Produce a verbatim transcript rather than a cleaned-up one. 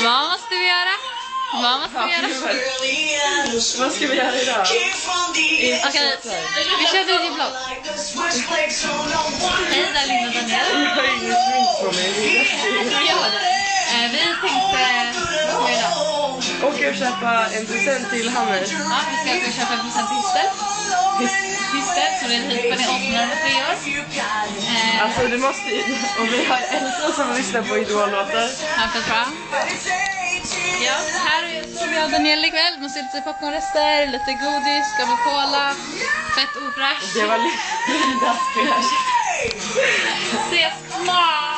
Vad måste vi göra? Vad måste vi göra? Vad ska vi göra idag? Okej, okay, vi kör videoblogg. Hej, där är Linda och Daniel. Jag har ingen smink på mig. Eh, vi tänkte, vad ska vi idag? Åka och köpa en present till Hannes. Ja, vi ska åka och köpa en present till Histel. Histel, som är hit på din åttonde med tre år. Eh, Alltså det måste ju, och vi har Elsa som lyssnar på Idol-låtar. Ja, för bra. Ja, här står vi av Daniel ikväll. Måste lite popcornrester, lite godis, gammel cola, fett opera. Det var Lindas spelare. Ses snart!